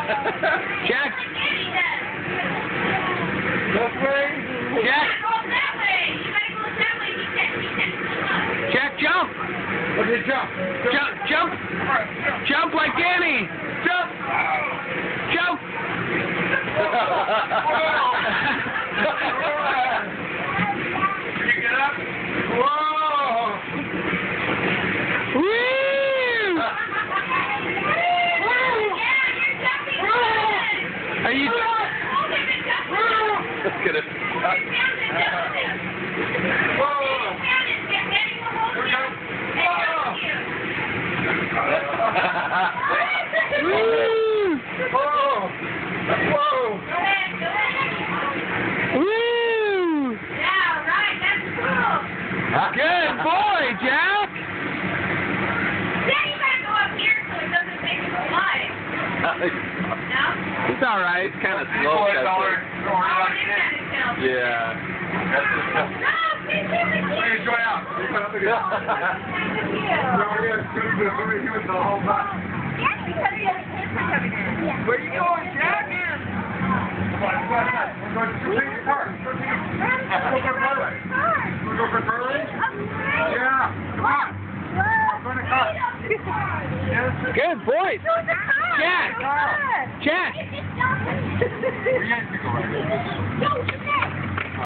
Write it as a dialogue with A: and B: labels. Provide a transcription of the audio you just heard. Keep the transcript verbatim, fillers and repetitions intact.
A: Jack.
B: This way.
A: Jack. Jack, jump.
B: Okay, jump.
A: Jump. Jump. Jump like Danny. Jump. Jump.
B: Can you get up? Whoa.
A: Woo! Are you?
B: Let's get it. Whoa.
A: Woo!
B: Whoa. Whoa.
A: Woo!
C: Yeah, right, that's cool.
A: Good boy, Jack.
C: Then you gotta go up here so it doesn't make you alive. No?
A: It's all right.
D: It's kind of
B: You
D: slow.
B: boys
D: that's
B: all
D: it.
B: are going
C: Oh,
B: around
C: it is
B: again.
C: kind of chill.
D: Yeah.
B: That's it.
C: No, please leave it here.
B: Please join out. You put up again.
C: Thank you.
B: Don't get too good. Somebody do it the whole time.
C: Yeah, because we have a camper coming in. Yeah.
B: Where you going, Jack? Come on, come on, come on. We're going to take your car. We're going to take your car. We're going to go for Carly? Yeah. Come on. Go in the car.
A: Good boy.
C: Jack.
A: Jack. Jack.
B: Where you guys to go right?